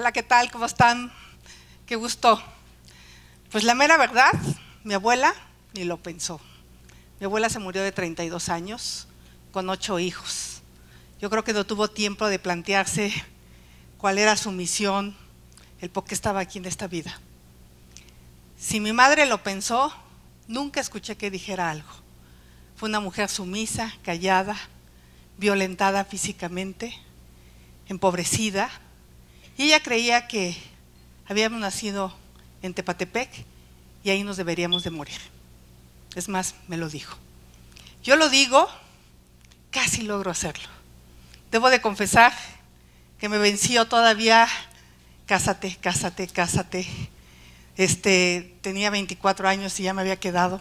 Hola, ¿qué tal? ¿Cómo están? Qué gusto. Pues la mera verdad, mi abuela ni lo pensó. Mi abuela se murió de 32 años, con 8 hijos. Yo creo que no tuvo tiempo de plantearse cuál era su misión, el por qué estaba aquí en esta vida. Si mi madre lo pensó, nunca escuché que dijera algo. Fue una mujer sumisa, callada, violentada físicamente, empobrecida, y ella creía que habíamos nacido en Tepatepec y ahí nos deberíamos de morir. Es más, me lo dijo. Yo lo digo, casi logro hacerlo. Debo de confesar que me venció todavía, cásate, cásate, cásate. Tenía 24 años y ya me había quedado.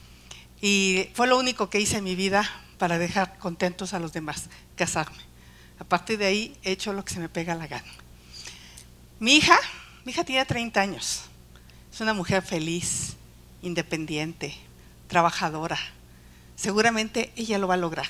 Y fue lo único que hice en mi vida para dejar contentos a los demás, casarme. A partir de ahí he hecho lo que se me pega la gana. Mi hija tiene 30 años. Es una mujer feliz, independiente, trabajadora. Seguramente ella lo va a lograr.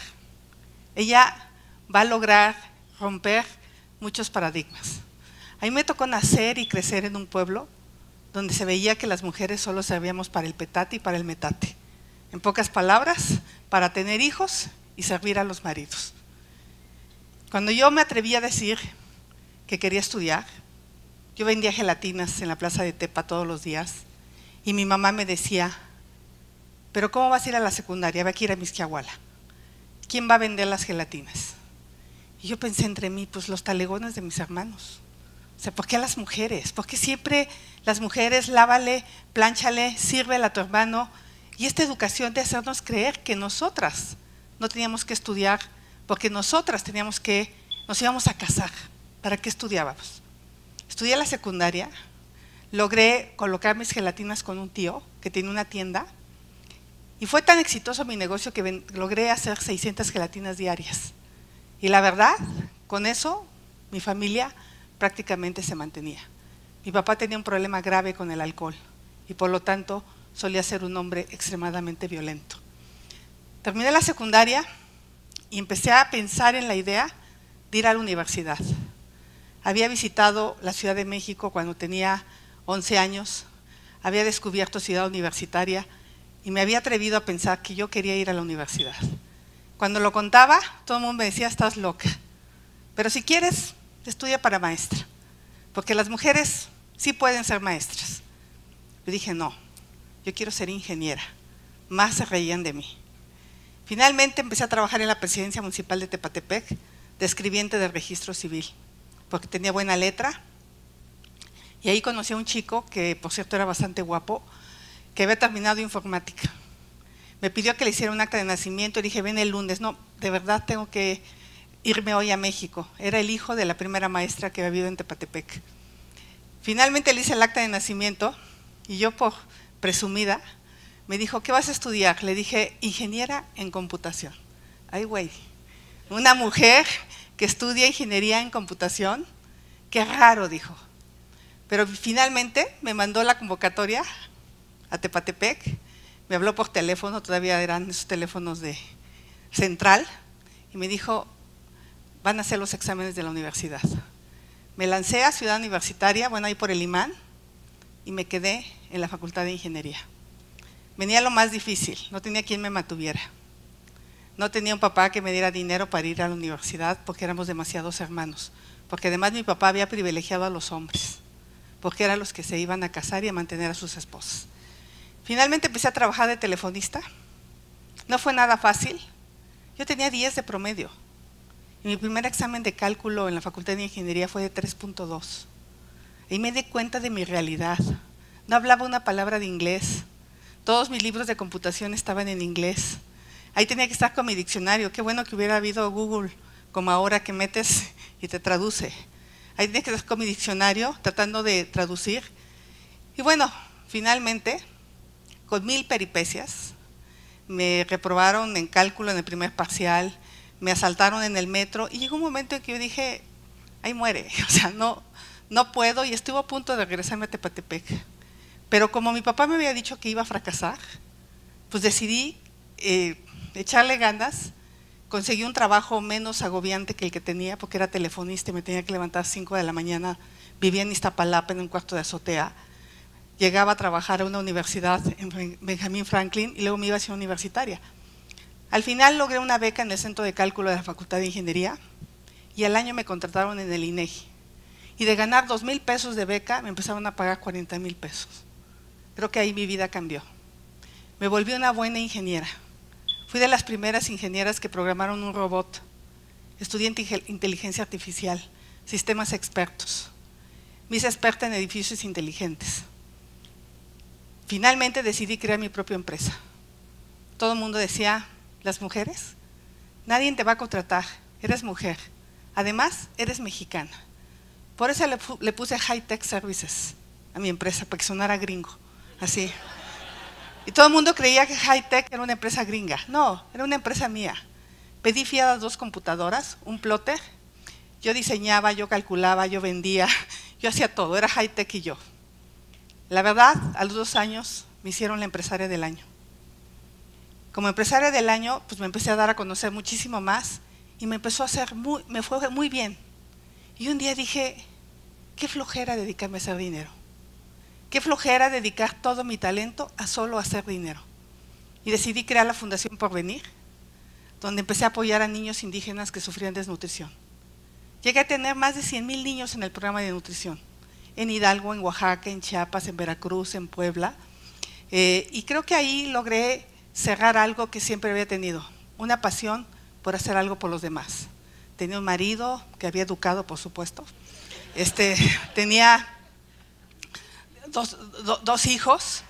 Ella va a lograr romper muchos paradigmas. A mí me tocó nacer y crecer en un pueblo donde se veía que las mujeres solo servíamos para el petate y para el metate. En pocas palabras, para tener hijos y servir a los maridos. Cuando yo me atreví a decir que quería estudiar, yo vendía gelatinas en la plaza de Tepa todos los días y mi mamá me decía, pero ¿cómo vas a ir a la secundaria? Va a ir a Mixquiahuala. ¿Quién va a vender las gelatinas? Y yo pensé entre mí, pues los talegones de mis hermanos. O sea, ¿por qué las mujeres? ¿Por qué siempre las mujeres lávale, plánchale, sírvele a tu hermano? Y esta educación de hacernos creer que nosotras no teníamos que estudiar, porque nosotras nos íbamos a casar. ¿Para qué estudiábamos? Estudié la secundaria, logré colocar mis gelatinas con un tío que tiene una tienda y fue tan exitoso mi negocio que logré hacer 600 gelatinas diarias. Y la verdad, con eso mi familia prácticamente se mantenía. Mi papá tenía un problema grave con el alcohol y por lo tanto solía ser un hombre extremadamente violento. Terminé la secundaria y empecé a pensar en la idea de ir a la universidad. Había visitado la Ciudad de México cuando tenía 11 años, había descubierto Ciudad Universitaria y me había atrevido a pensar que yo quería ir a la universidad. Cuando lo contaba, todo el mundo me decía, estás loca, pero si quieres, estudia para maestra, porque las mujeres sí pueden ser maestras. Yo dije, no, yo quiero ser ingeniera. Más se reían de mí. Finalmente empecé a trabajar en la presidencia municipal de Tepatepec, de escribiente del registro civil, porque tenía buena letra. Y ahí conocí a un chico que, por cierto, era bastante guapo, que había terminado informática. Me pidió que le hiciera un acta de nacimiento y dije, ven el lunes. No, de verdad tengo que irme hoy a México. Era el hijo de la primera maestra que había vivido en Tepatepec. Finalmente le hice el acta de nacimiento y yo, por presumida, me dijo, ¿qué vas a estudiar? Le dije, ingeniera en computación. Ay, güey, una mujer que estudia ingeniería en computación, qué raro, dijo. Pero finalmente me mandó la convocatoria a Tepatepec, me habló por teléfono, todavía eran esos teléfonos de central, y me dijo, van a hacer los exámenes de la universidad. Me lancé a Ciudad Universitaria, bueno, ahí por el imán, y me quedé en la Facultad de Ingeniería. Venía lo más difícil, no tenía quien me mantuviera. No tenía un papá que me diera dinero para ir a la universidad porque éramos demasiados hermanos. Porque además mi papá había privilegiado a los hombres, porque eran los que se iban a casar y a mantener a sus esposas. Finalmente empecé a trabajar de telefonista. No fue nada fácil. Yo tenía 10 de promedio. Y mi primer examen de cálculo en la Facultad de Ingeniería fue de 3.2. Ahí me di cuenta de mi realidad. No hablaba una palabra de inglés. Todos mis libros de computación estaban en inglés. Ahí tenía que estar con mi diccionario. Qué bueno que hubiera habido Google, como ahora que metes y te traduce. Ahí tenía que estar con mi diccionario tratando de traducir. Y bueno, finalmente, con 1000 peripecias, me reprobaron en cálculo en el primer parcial, me asaltaron en el metro y llegó un momento en que yo dije, ahí muere, o sea, no puedo, y estuve a punto de regresarme a Tepatepec. Pero como mi papá me había dicho que iba a fracasar, pues decidí echarle ganas. Conseguí un trabajo menos agobiante que el que tenía, porque era telefonista y me tenía que levantar a 5 de la mañana vivía en Iztapalapa en un cuarto de azotea, llegaba a trabajar a una universidad en Benjamin Franklin y luego me iba a Ciudad Universitaria. Al final logré una beca en el Centro de Cálculo de la Facultad de Ingeniería y al año me contrataron en el INEGI. Y de ganar 2,000 pesos de beca me empezaron a pagar 40,000 pesos. Creo que ahí mi vida cambió. Me volví una buena ingeniera. Fui de las primeras ingenieras que programaron un robot. Estudié inteligencia artificial, sistemas expertos. Me hice experta en edificios inteligentes. Finalmente decidí crear mi propia empresa. Todo el mundo decía, ¿las mujeres? Nadie te va a contratar, eres mujer. Además, eres mexicana. Por eso le puse High Tech Services a mi empresa, para que sonara gringo, así. Y todo el mundo creía que High Tech era una empresa gringa. No, era una empresa mía. Pedí fiadas 2 computadoras, un plotter. Yo diseñaba, yo calculaba, yo vendía, yo hacía todo, era High Tech y yo. La verdad, a los 2 años me hicieron la empresaria del año. Como empresaria del año, pues me empecé a dar a conocer muchísimo más y me fue muy bien. Y un día dije, qué flojera dedicarme a hacer dinero. Qué flojera dedicar todo mi talento a solo hacer dinero. Y decidí crear la Fundación Porvenir, donde empecé a apoyar a niños indígenas que sufrían desnutrición. Llegué a tener más de 100,000 niños en el programa de nutrición. En Hidalgo, en Oaxaca, en Chiapas, en Veracruz, en Puebla. Y creo que ahí logré cerrar algo que siempre había tenido, una pasión por hacer algo por los demás. Tenía un marido que había educado, por supuesto. Tenía dos hijos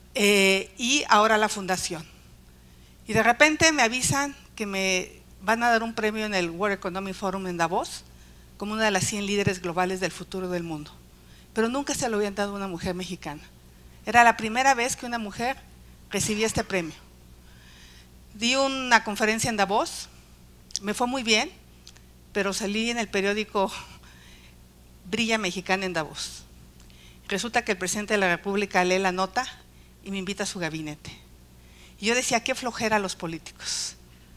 y ahora la fundación. Y de repente me avisan que me van a dar un premio en el World Economic Forum en Davos como una de las 100 líderes globales del futuro del mundo. Pero nunca se lo habían dado a una mujer mexicana. Era la primera vez que una mujer recibía este premio. Di una conferencia en Davos, me fue muy bien, pero salí en el periódico Brilla Mexicana en Davos. Resulta que el presidente de la República lee la nota y me invita a su gabinete. Y yo decía, qué flojera los políticos.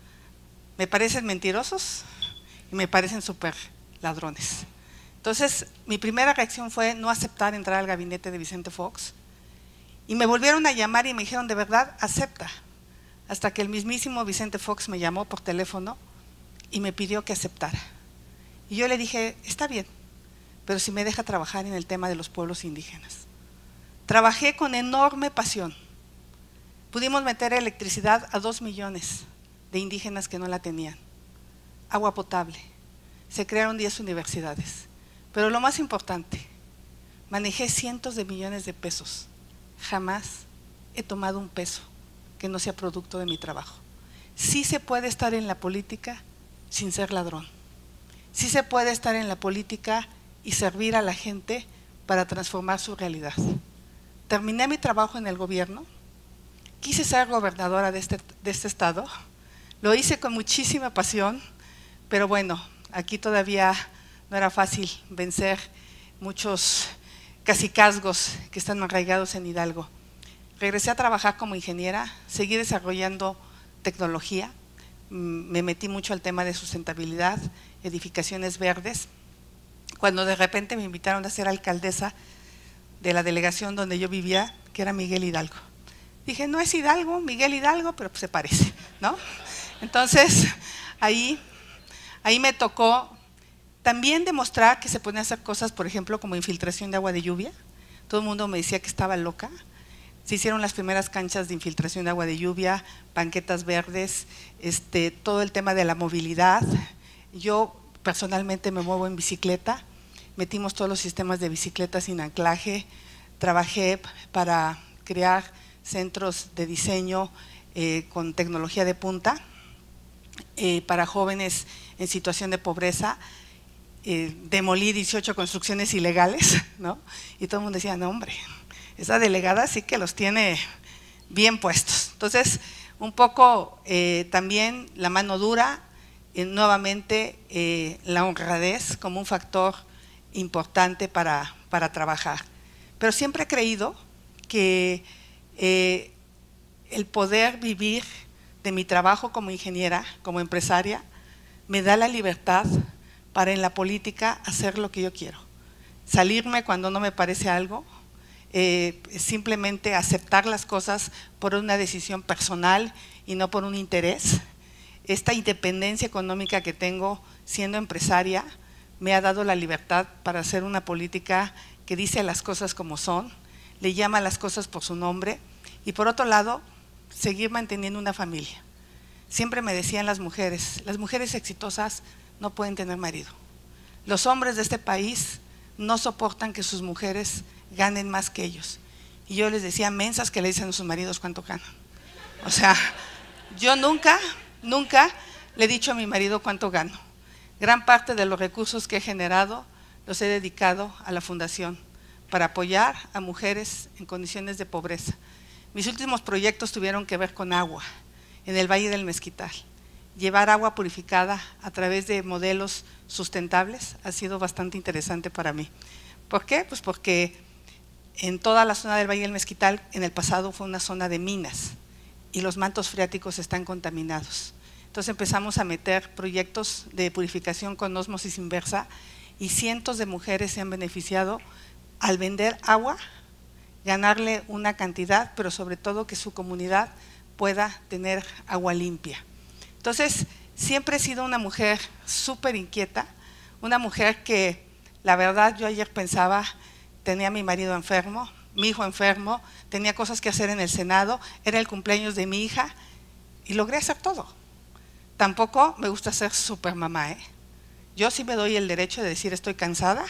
Me parecen mentirosos y me parecen súper ladrones. Entonces, mi primera reacción fue no aceptar entrar al gabinete de Vicente Fox. Y me volvieron a llamar y me dijeron, de verdad, acepta. Hasta que el mismísimo Vicente Fox me llamó por teléfono y me pidió que aceptara. Y yo le dije, está bien, pero si me deja trabajar en el tema de los pueblos indígenas. Trabajé con enorme pasión. Pudimos meter electricidad a 2 millones de indígenas que no la tenían. Agua potable. Se crearon 10 universidades. Pero lo más importante, manejé cientos de millones de pesos. Jamás he tomado un peso que no sea producto de mi trabajo. Sí se puede estar en la política sin ser ladrón. Sí se puede estar en la política y servir a la gente para transformar su realidad. Terminé mi trabajo en el gobierno, quise ser gobernadora de este estado, lo hice con muchísima pasión, pero bueno, aquí todavía no era fácil vencer muchos cacicazgos que están arraigados en Hidalgo. Regresé a trabajar como ingeniera, seguí desarrollando tecnología, me metí mucho al tema de sustentabilidad, edificaciones verdes. Cuando de repente me invitaron a ser alcaldesa de la delegación donde yo vivía, que era Miguel Hidalgo. Dije, no es Hidalgo, Miguel Hidalgo, pero pues se parece, ¿no? Entonces, ahí me tocó también demostrar que se pueden hacer cosas, por ejemplo, como infiltración de agua de lluvia. Todo el mundo me decía que estaba loca. Se hicieron las primeras canchas de infiltración de agua de lluvia, banquetas verdes, todo el tema de la movilidad. Yo personalmente me muevo en bicicleta, metimos todos los sistemas de bicicletas sin anclaje, trabajé para crear centros de diseño con tecnología de punta para jóvenes en situación de pobreza. Demolí 18 construcciones ilegales, ¿no? Y todo el mundo decía, no hombre, esa delegada sí que los tiene bien puestos. Entonces, un poco también la mano dura, nuevamente la honradez como un factor importante para trabajar. Pero siempre he creído que el poder vivir de mi trabajo como ingeniera, como empresaria, me da la libertad para en la política hacer lo que yo quiero. salirme cuando no me parece algo, simplemente aceptar las cosas por una decisión personal y no por un interés. Esta independencia económica que tengo siendo empresaria me ha dado la libertad para hacer una política que dice las cosas como son, le llama las cosas por su nombre y por otro lado, seguir manteniendo una familia. Siempre me decían las mujeres exitosas no pueden tener marido. Los hombres de este país no soportan que sus mujeres ganen más que ellos. Y yo les decía, mensas que le dicen a sus maridos cuánto ganan. O sea, yo nunca le he dicho a mi marido cuánto gano. Gran parte de los recursos que he generado los he dedicado a la fundación para apoyar a mujeres en condiciones de pobreza. Mis últimos proyectos tuvieron que ver con agua en el Valle del Mezquital. Llevar agua purificada a través de modelos sustentables ha sido bastante interesante para mí. ¿Por qué? Pues porque en toda la zona del Valle del Mezquital en el pasado fue una zona de minas y los mantos freáticos están contaminados. Entonces empezamos a meter proyectos de purificación con ósmosis inversa y cientos de mujeres se han beneficiado al vender agua, ganarle una cantidad, pero sobre todo que su comunidad pueda tener agua limpia. Entonces, siempre he sido una mujer súper inquieta, una mujer que, la verdad, yo ayer pensaba, tenía a mi marido enfermo, mi hijo enfermo, tenía cosas que hacer en el Senado, era el cumpleaños de mi hija y logré hacer todo. Tampoco me gusta ser súper mamá, ¿eh? Yo sí me doy el derecho de decir estoy cansada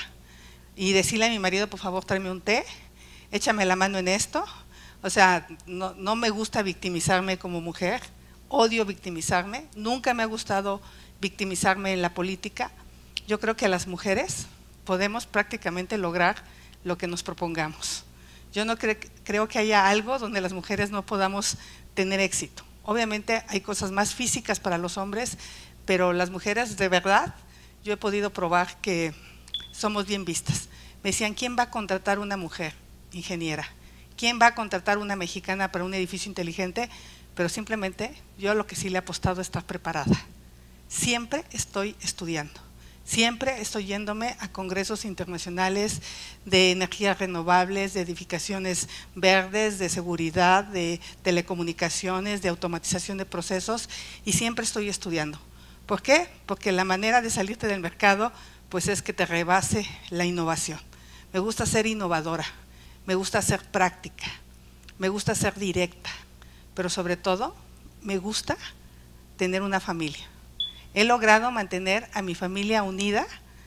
y decirle a mi marido, por favor, tráeme un té, échame la mano en esto. O sea, no me gusta victimizarme como mujer, odio victimizarme, nunca me ha gustado victimizarme en la política. Yo creo que las mujeres podemos prácticamente lograr lo que nos propongamos. Yo no creo que haya algo donde las mujeres no podamos tener éxito. Obviamente hay cosas más físicas para los hombres, pero las mujeres de verdad, yo he podido probar que somos bien vistas. Me decían, ¿quién va a contratar una mujer ingeniera? ¿Quién va a contratar una mexicana para un edificio inteligente? Pero simplemente yo lo que sí le he apostado es estar preparada. Siempre estoy estudiando, siempre estoy yéndome a congresos internacionales de energías renovables, de edificaciones verdes, de seguridad, de telecomunicaciones, de automatización de procesos y siempre estoy estudiando. ¿Por qué? Porque la manera de salirte del mercado pues es que te rebase la innovación. Me gusta ser innovadora. Me gusta ser práctica, me gusta ser directa, pero sobre todo me gusta tener una familia. He logrado mantener a mi familia unida,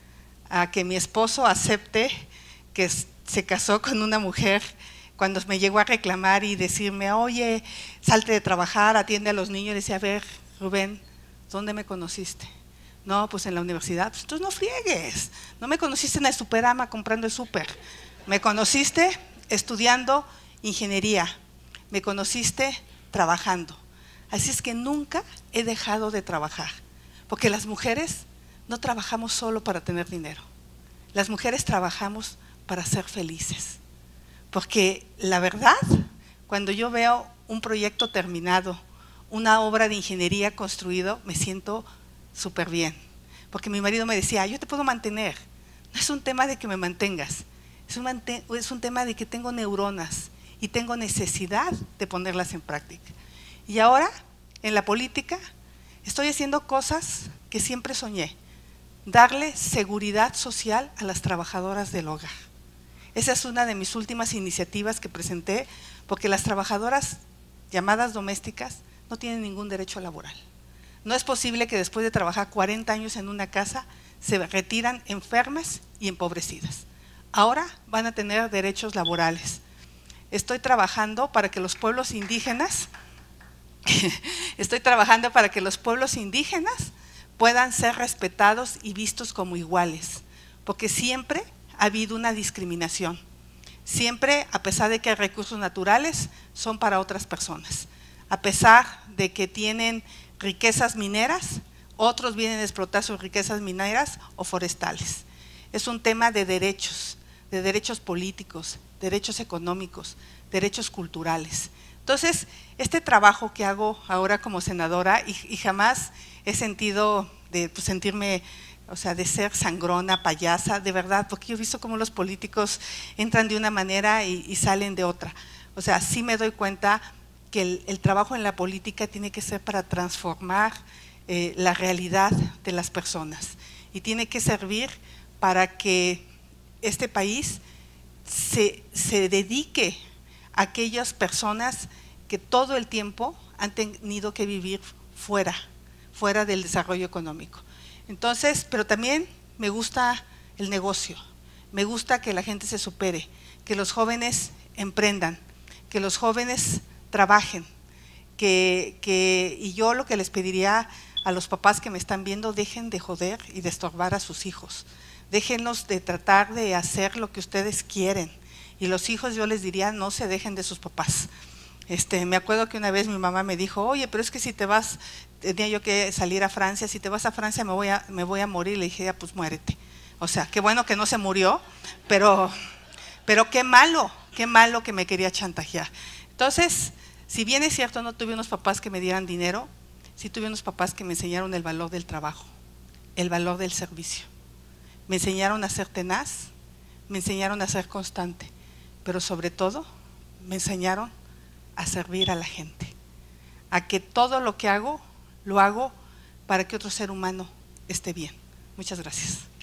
a que mi esposo acepte que se casó con una mujer cuando me llegó a reclamar y decirme, oye, salte de trabajar, atiende a los niños. Y decía, a ver, Rubén, ¿dónde me conociste? No, pues en la universidad. Pues entonces no friegues, no me conociste en el Superama comprando el súper. Me conociste estudiando ingeniería, me conociste trabajando. Así es que nunca he dejado de trabajar, porque las mujeres no trabajamos solo para tener dinero. Las mujeres trabajamos para ser felices. Porque la verdad, cuando yo veo un proyecto terminado, una obra de ingeniería construido, me siento súper bien. Porque mi marido me decía, yo te puedo mantener. No es un tema de que me mantengas. Es un tema de que tengo neuronas y tengo necesidad de ponerlas en práctica. Y ahora, en la política, estoy haciendo cosas que siempre soñé. Darle seguridad social a las trabajadoras del hogar. Esa es una de mis últimas iniciativas que presenté, porque las trabajadoras llamadas domésticas no tienen ningún derecho laboral. No es posible que después de trabajar 40 años en una casa, se retiran enfermas y empobrecidas. Ahora van a tener derechos laborales. Estoy trabajando para que los pueblos indígenas, puedan ser respetados y vistos como iguales, porque siempre ha habido una discriminación. Siempre, a pesar de que hay recursos naturales, son para otras personas. A pesar de que tienen riquezas mineras, otros vienen a explotar sus riquezas mineras o forestales. Es un tema de derechos políticos, derechos económicos, derechos culturales. Entonces, este trabajo que hago ahora como senadora, y jamás he sentido de sentirme o sea, de ser sangrona, payasa, de verdad, porque yo he visto cómo los políticos entran de una manera y salen de otra. O sea, sí me doy cuenta que el trabajo en la política tiene que ser para transformar la realidad de las personas y tiene que servir para que este país se dedique a aquellas personas que todo el tiempo han tenido que vivir fuera del desarrollo económico. Entonces, pero también me gusta el negocio, me gusta que la gente se supere, que los jóvenes emprendan, que los jóvenes trabajen, y yo lo que les pediría a los papás que me están viendo, dejen de joder y de estorbar a sus hijos, déjenlos de tratar de hacer lo que ustedes quieren, y los hijos yo les diría no se dejen de sus papás. Me acuerdo que una vez mi mamá me dijo, oye, pero es que si te vas, tenía yo que salir a Francia, si te vas a Francia me voy a morir. Le dije, ya pues muérete. O sea, qué bueno que no se murió, pero qué malo que me quería chantajear. Entonces, si bien es cierto, no tuve unos papás que me dieran dinero, sí tuve unos papás que me enseñaron el valor del trabajo, el valor del servicio. Me enseñaron a ser tenaz, me enseñaron a ser constante, pero sobre todo me enseñaron a servir a la gente, a que todo lo que hago, lo hago para que otro ser humano esté bien. Muchas gracias.